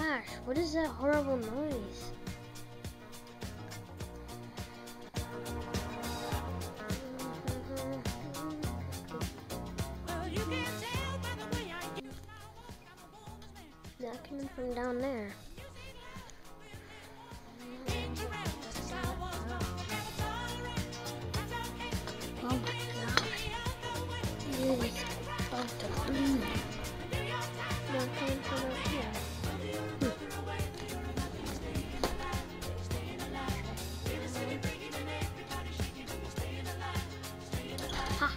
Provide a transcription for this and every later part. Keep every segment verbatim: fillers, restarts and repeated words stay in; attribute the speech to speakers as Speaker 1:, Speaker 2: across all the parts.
Speaker 1: gosh, what is that horrible noise? That coming from down there. Oh my gosh. It is about to bleed. Not coming from up here. Hmm. Ha.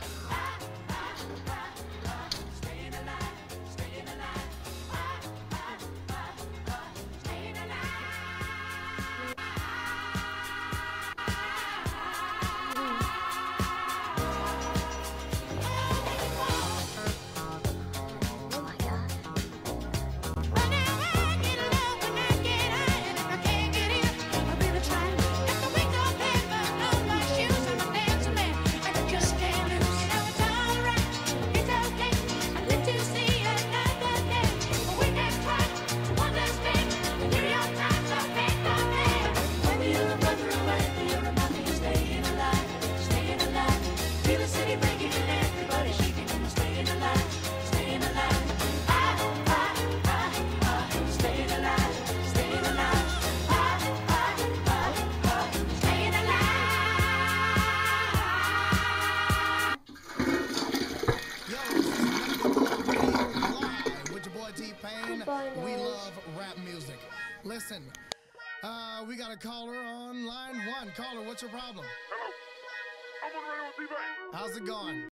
Speaker 2: We love rap music. Listen, uh, we got a caller on line one. Caller, what's your problem?
Speaker 3: Hello. I'm on the radio with T-Pain.
Speaker 2: How's it going?